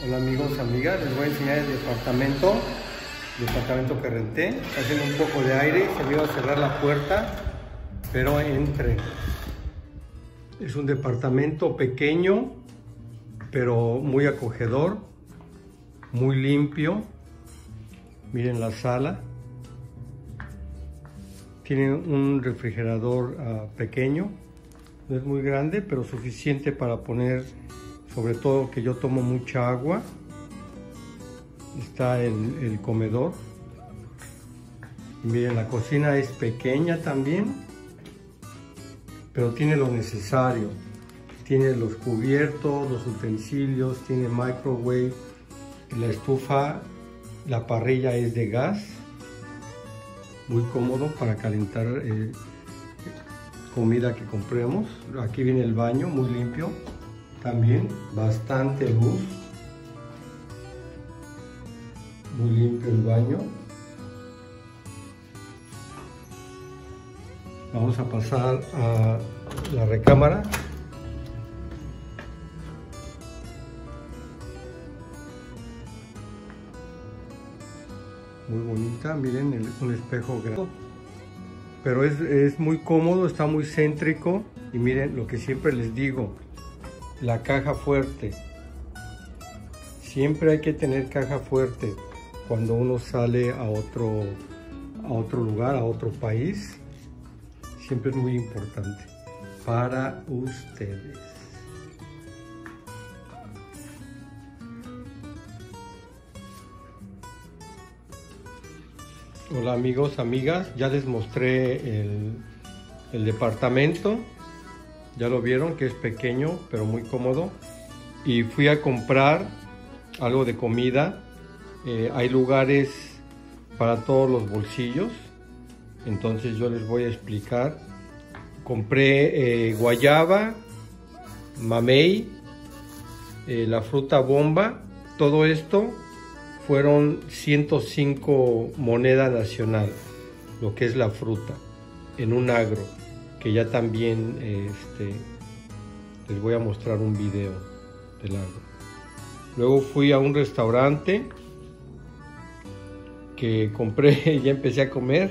Hola amigos, amigas, les voy a enseñar el departamento que renté. Haciendo un poco de aire, se me iba a cerrar la puerta, pero entré. Es un departamento pequeño, pero muy acogedor, muy limpio. Miren la sala. Tiene un refrigerador pequeño, no es muy grande, pero suficiente para poner, sobre todo que yo tomo mucha agua. Está el comedor. Y miren, la cocina es pequeña también, pero tiene lo necesario. Tiene los cubiertos, los utensilios, tiene microwave, la estufa, la parrilla es de gas. Muy cómodo para calentar comida que compremos. Aquí viene el baño, muy limpio también, bastante luz, muy limpio el baño. Vamos a pasar a la recámara. Muy bonita, miren, un espejo grande, pero es muy cómodo, está muy céntrico. Y miren lo que siempre les digo, la caja fuerte. Siempre hay que tener caja fuerte cuando uno sale a otro lugar, a otro país. Siempre es muy importante para ustedes. Hola amigos, amigas, ya les mostré el departamento. Ya lo vieron que es pequeño pero muy cómodo. Y fui a comprar algo de comida. Hay lugares para todos los bolsillos, entonces yo les voy a explicar. Compré guayaba, mamey, la fruta bomba. Todo esto fueron 105 moneda nacional, lo que es la fruta, en un agro, que ya también les voy a mostrar un video del agro. Luego fui a un restaurante que compré, ya empecé a comer,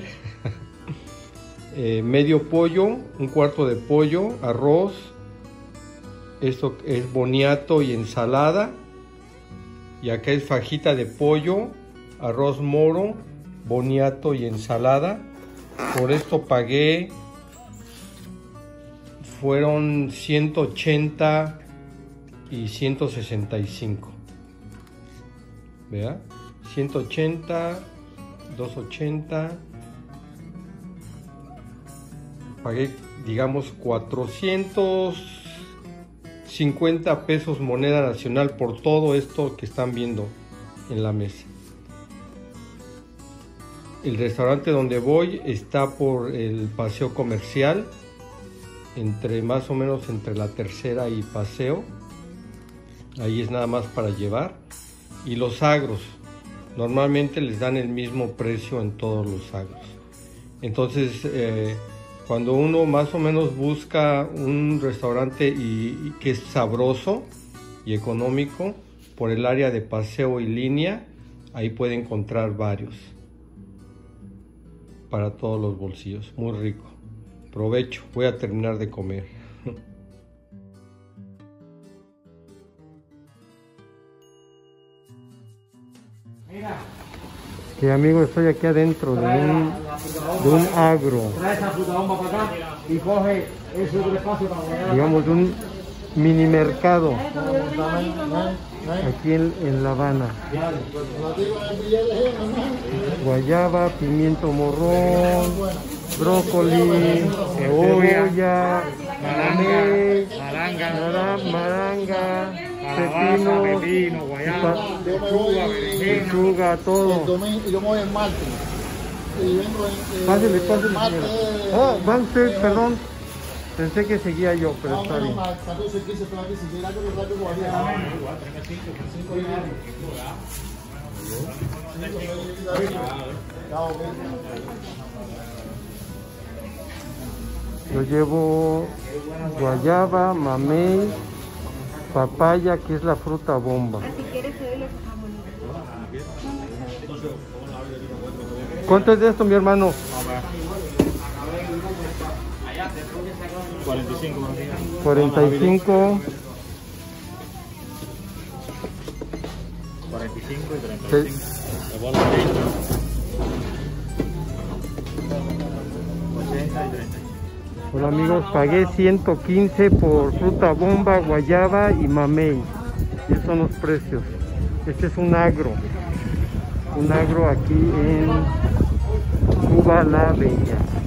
medio pollo, un cuarto de pollo, arroz, esto es boniato y ensalada. Y acá es fajita de pollo, arroz moro, boniato y ensalada. Por esto pagué, fueron 180 y 165. ¿Vea? 180, 280. Pagué, digamos, 450 pesos moneda nacional por todo esto que están viendo en la mesa. El restaurante donde voy está por el Paseo Comercial, más o menos entre la Tercera y Paseo. Ahí es nada más para llevar. Y los agros, normalmente les dan el mismo precio en todos los agros. Entonces, cuando uno más o menos busca un restaurante y que es sabroso y económico, por el área de Paseo y Línea, ahí puede encontrar varios para todos los bolsillos. Muy rico. Provecho, voy a terminar de comer. Sí, amigo, estoy aquí adentro de un agro. Trae esa fruta bomba para acá y coge ese otro espacio para guayaba. Digamos, un mini mercado aquí en La Habana. Guayaba, pimiento morrón, brócoli, cebolla, maranga, pepino, guayaba, lechuga, todo. Yo me voy el martes. Y vengo Pásale, martes. Oh, van ustedes, perdón. Pensé que seguía yo, pero está bien. 14, 15, pero aquí si llega algo rápido guayaba. Yo llevo guayaba, mamey, papaya, que es la fruta bomba. Si quieres ¿Cuánto es de esto, mi hermano? 45. 45. 45 y 35. Sí. Le pongo 80 y 30. Hola amigos, pagué 115 por fruta bomba, guayaba y mamey. Y estos son los precios. Este es un agro aquí en Cuba la Bella.